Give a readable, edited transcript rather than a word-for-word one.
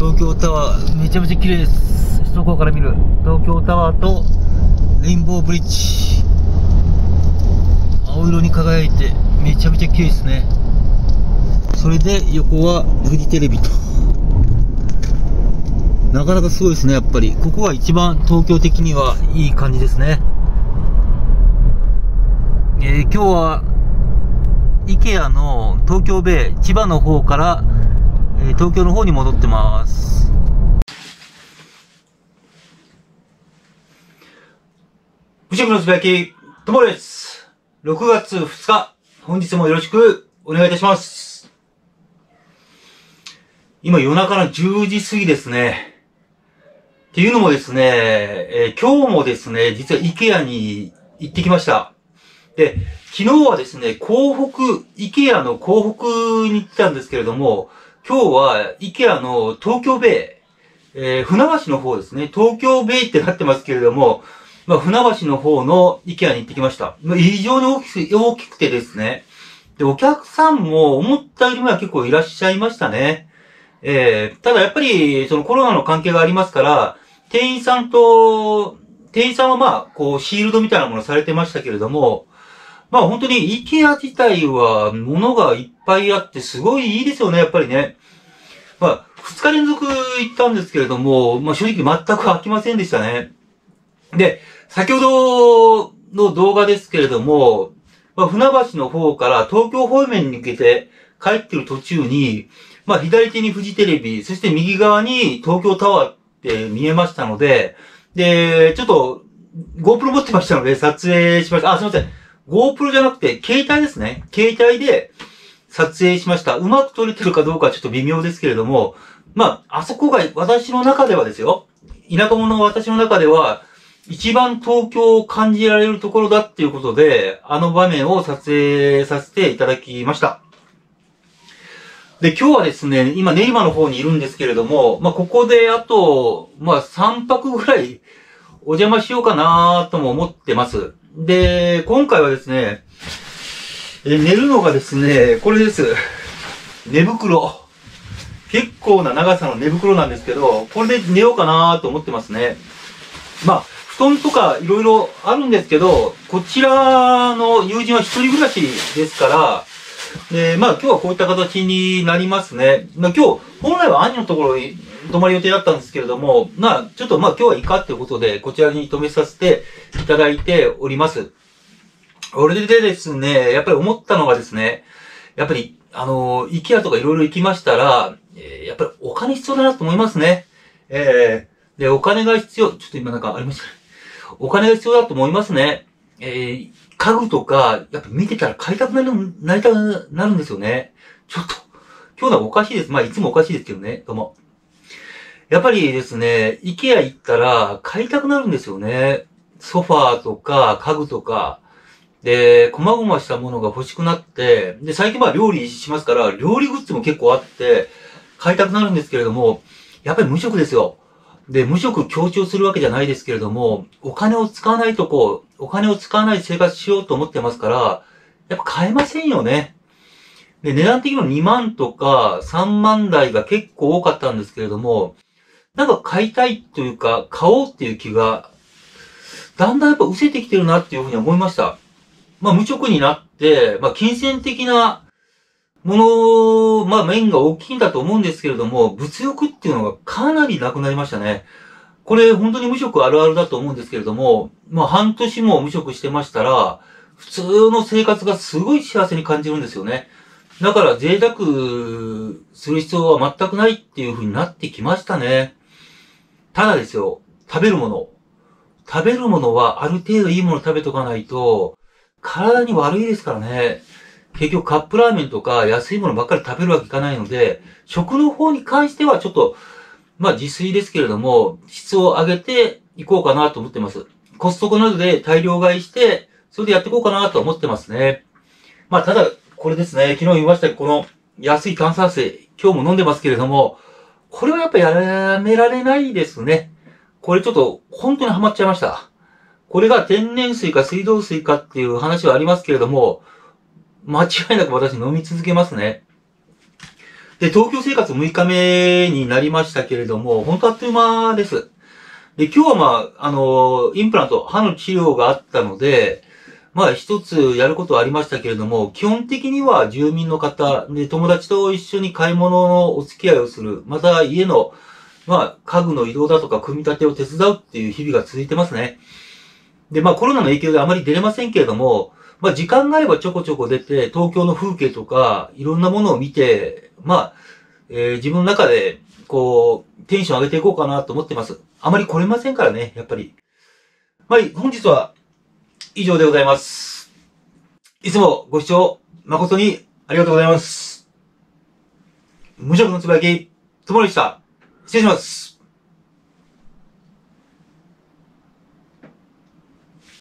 東京タワー、めちゃめちゃ綺麗です。首都高から見る東京タワーとレインボーブリッジ。青色に輝いて、めちゃめちゃ綺麗ですね。それで、横はフジテレビと。なかなかすごいですね、やっぱり。ここが一番東京的にはいい感じですね。今日は、IKEA の東京ベイ、千葉の方から、東京の方に戻ってます。無職のつぶやき、ともです。6月2日、本日もよろしくお願いいたします。今夜中の10時過ぎですね。っていうのもですね、今日もですね、実は IKEA に行ってきました。で、昨日はですね、IKEA の港北に行ったんですけれども、今日は IKEA の東京ベイ、船橋の方ですね、東京ベイってなってますけれども、船橋の方の IKEA に行ってきました。非常に大きくてですね、で、お客さんも思ったよりもは結構いらっしゃいましたね。ただやっぱり、そのコロナの関係がありますから、店員さんはこう、シールドみたいなものされてましたけれども、本当に IKEA 自体は物がいっぱいあってすごいいいですよね、やっぱりね。2日連続行ったんですけれども、正直全く飽きませんでしたね。で、先ほどの動画ですけれども、船橋の方から東京方面に向けて帰ってる途中に、左手にフジテレビ、そして右側に東京タワーって見えましたので、で、ちょっと GoPro 持ってましたので撮影しました。すいません。GoPro じゃなくて、携帯ですね。携帯で撮影しました。うまく撮れてるかどうかはちょっと微妙ですけれども、あそこが私の中ではですよ。田舎者の私の中では、一番東京を感じられるところだっていうことで、あの場面を撮影させていただきました。で、今日はですね、今練馬の方にいるんですけれども、ここであと、3泊ぐらいお邪魔しようかなとも思ってます。で、今回はですね、寝るのがですね、これです。寝袋。結構な長さの寝袋なんですけど、これで寝ようかなと思ってますね。布団とかいろいろあるんですけど、こちらの友人は一人暮らしですから、で、今日はこういった形になりますね。今日、本来は兄のところに泊まる予定だったんですけれども、ちょっと今日はいいかということで、こちらに泊めさせていただいております。これでですね、やっぱり思ったのがですね、やっぱり、IKEA とかいろいろ行きましたら、やっぱりお金必要だなと思いますね。で、お金が必要、ちょっと今ありましたね。お金が必要だと思いますね。家具とか、やっぱ見てたら買いたくなりたくなるんですよね。ちょっと、今日のはおかしいです。いつもおかしいですけどね。どうも。やっぱりですね、IKEA 行ったら買いたくなるんですよね。ソファーとか家具とか。で、細々したものが欲しくなって、で、最近料理しますから、料理グッズも結構あって、買いたくなるんですけれども、やっぱり無職ですよ。で、無職強調するわけじゃないですけれども、お金を使わない生活しようと思ってますから、やっぱ買えませんよね。で、値段的にも2万とか3万台が結構多かったんですけれども、買いたいというか、買おうっていう気が、だんだんやっぱ失せてきてるなっていうふうに思いました。無職になって、金銭的なもの、面が大きいんだと思うんですけれども、物欲っていうのがかなりなくなりましたね。これ本当に無職あるあるだと思うんですけれども、半年も無職してましたら、普通の生活がすごい幸せに感じるんですよね。だから贅沢する必要は全くないっていう風になってきましたね。ただですよ、食べるものはある程度いいものを食べとかないと、体に悪いですからね。結局カップラーメンとか安いものばっかり食べるわけいかないので、食の方に関してはちょっと、自炊ですけれども、質を上げていこうかなと思ってます。コストコなどで大量買いして、それでやっていこうかなと思ってますね。ただ、これですね、昨日言いましたこの安い炭酸水、今日も飲んでますけれども、これはやっぱやめられないですね。これちょっと本当にハマっちゃいました。これが天然水か水道水かっていう話はありますけれども、間違いなく私飲み続けますね。 で、東京生活6日目になりましたけれども、本当あっという間です。で、今日はインプラント、歯の治療があったので、一つやることはありましたけれども、基本的には住民の方、で、友達と一緒に買い物のお付き合いをする、また家の、家具の移動だとか組み立てを手伝うっていう日々が続いてますね。で、コロナの影響であまり出れませんけれども、時間があればちょこちょこ出て、東京の風景とか、いろんなものを見て、自分の中で、テンション上げていこうかなと思ってます。あまり来れませんからね、やっぱり。本日は以上でございます。いつもご視聴誠にありがとうございます。無職のつぶやき、つもりでした。失礼します。